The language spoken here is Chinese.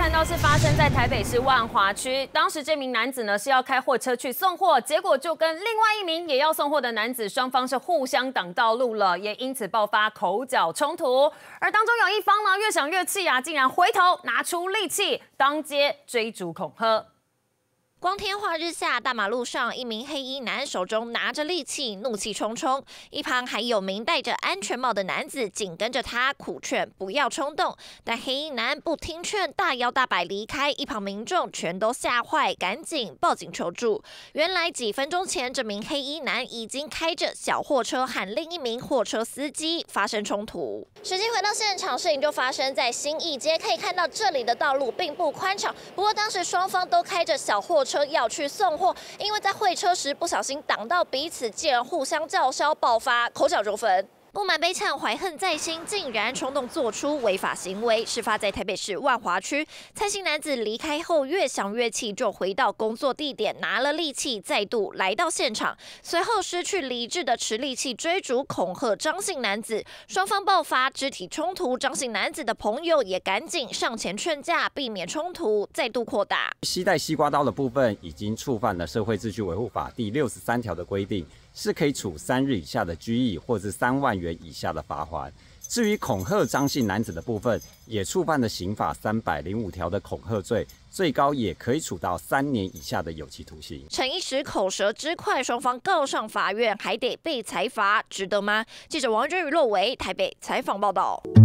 看到是发生在台北市万华区，当时这名男子呢是要开货车去送货，结果就跟另外一名也要送货的男子，双方是互相挡道路了，也因此爆发口角冲突。而当中有一方呢越想越气啊，竟然回头拿出利器，当街追逐恐吓。 光天化日下，大马路上，一名黑衣男手中拿着利器，怒气冲冲，一旁还有名戴着安全帽的男子紧跟着他，苦劝不要冲动。但黑衣男不听劝，大摇大摆离开，一旁民众全都吓坏，赶紧报警求助。原来几分钟前，这名黑衣男已经开着小货车和另一名货车司机发生冲突。实际回到现场，事情就发生在新义街，可以看到这里的道路并不宽敞，不过当时双方都开着小货车要去送货，因为在会车时不小心挡到彼此，继而互相叫嚣，爆发口角纠纷。 不满被呛，怀恨在心，竟然冲动做出违法行为。事发在台北市万华区，蔡姓男子离开后越想越气，就回到工作地点，拿了利器，再度来到现场，随后失去理智的持利器追逐恐吓张姓男子，双方爆发肢体冲突。张姓男子的朋友也赶紧上前劝架，避免冲突再度扩大。 携带西瓜刀的部分已经触犯了社会秩序维护法第63条的规定。 是可以处3日以下的拘役，或是3万元以下的罚锾。至于恐吓张姓男子的部分，也触犯了刑法305条的恐吓罪，最高也可以处到3年以下的有期徒刑。 逞一时口舌之快，双方告上法院，还得被裁罚，值得吗？记者王真宇、骆维台北采访报道。